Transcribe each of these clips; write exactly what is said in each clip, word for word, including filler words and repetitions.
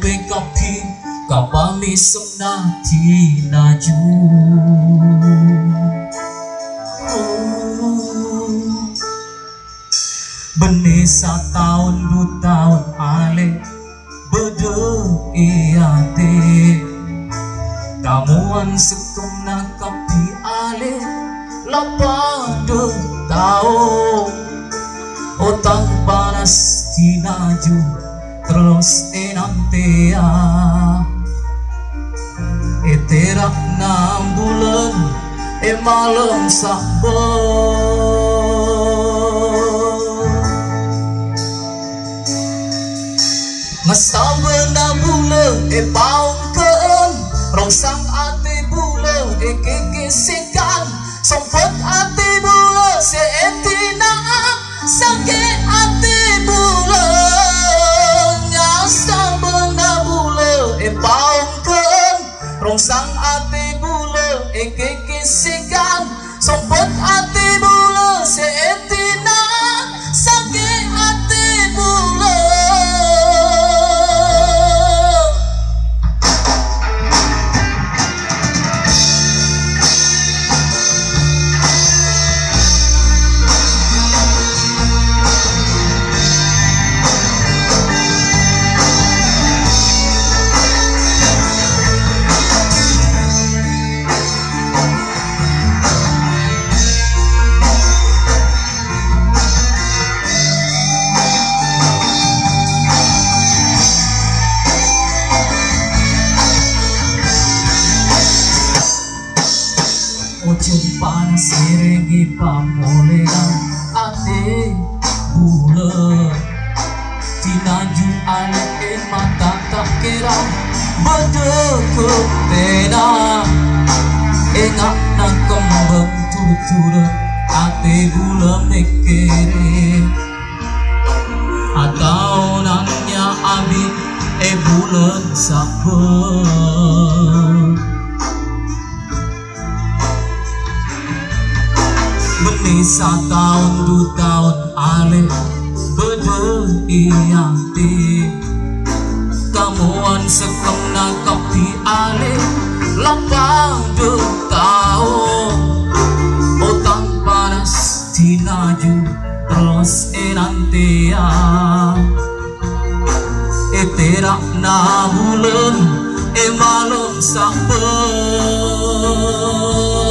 bule kapi kapami somna tinaju. Benih setahun dua tahun ale bede iate kamuan sekena kapi ale lapan dua tahun otak panas tinaju terus enantea eterak enam bulan e malam sabar Ngesabe na bule e paung keun rongsang ate bule e kekesekan sompet ate bule se etina sake ate bule ngesabe na bule e paung keun rongsang ate bule e kekesekan sompet ate bule se etina sake ate bule. Jumpa seregi pamolean ate bule tinaju ale e mata tak kira bede ketena engak nak kembang tutur ate bule mekere atau nanya abid e bulan sabar benih setahun dua tahun ale bede ianti kamuan sekena kapi ale lapan dua tahun otak panas tinaju terus enantea eterak na bulan e malam sabar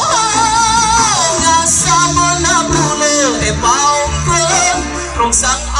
sang